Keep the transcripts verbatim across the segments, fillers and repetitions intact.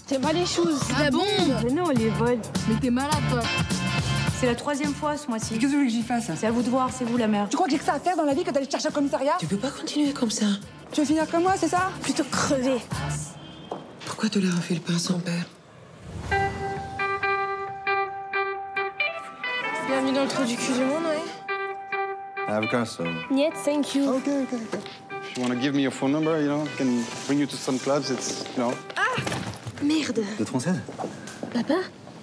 T'es mal les choses. Ah bon? Mais non, on les vole. Mais t'es malade, toi. C'est la troisième fois ce mois-ci. Qu'est-ce que vous voulez que j'y fasse? C'est à vous de voir, c'est vous la mère. Tu crois que j'ai que ça à faire dans la vie que d'aller chercher un commissariat? Tu peux pas continuer comme ça. Tu veux finir comme moi, c'est ça? Plutôt crever. Pourquoi tu leur as fait le pain sans père? Bienvenue dans le trou du cul du monde, ouais. I have a car, so Niet, thank you. okay, okay, okay. If you want to give me your phone number, you know, I can bring you to some clubs. It's, you know. Merde. Vous êtes française? Papa?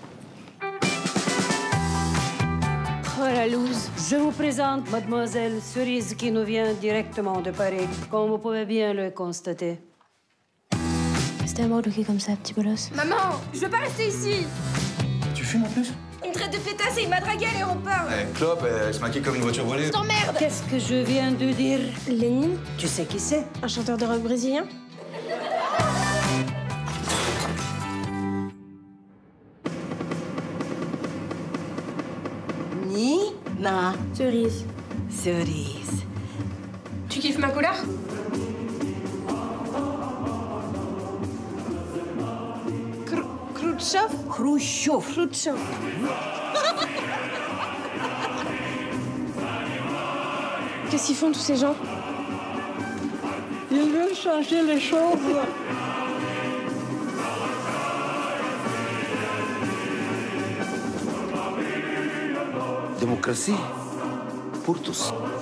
Oh la loose. Je vous présente mademoiselle Cerise qui nous vient directement de Paris, comme vous pouvez bien le constater. C'était à moi de looker comme ça, petit bolos. Maman, je veux pas rester ici. Tu fumes en plus? Il me traite de pétasse et il m'a dragué à l'aéroport. Elle clope, elle se maquille comme une voiture volée. T'emmerde. Qu'est-ce que je viens de dire? Lénine, Tu sais qui c'est? un chanteur de rock brésilien. Nina Cerise. Cerise. Tu kiffes ma couleur? Khrouchtchev? Khrouchtchev. Khrouchtchev. Qu'est-ce qu'ils font tous ces gens? Ils veulent changer les choses. Démocratie pour tous.